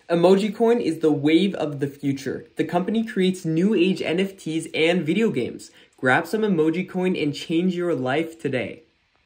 Emoji Coin is the wave of the future. The company creates new age NFTs and video games. Grab some Emoji Coin and change your life today.